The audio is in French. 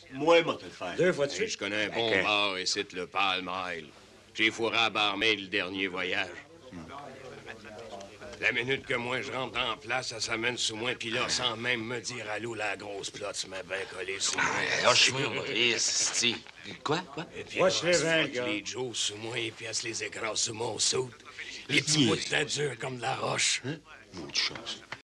Moi, moi, te le faire. 2 fois de Hey, suite. je connais un bon bar ici, le Palm Isle. J'ai fourré à barmaid le dernier voyage. La minute que moi je rentre en place, ça s'amène sous moi, puis là, sans même me dire allô, la grosse plotte se met bien collée sur moi. Lâche-moi, Maurice. Quoi? Et puis, Wesh, les elle se vins, frotte gars. les Joes sous moi, et puis elle se les écrase sous mon saut. Les petits bouts de dents durs comme de la roche. Maudite chance.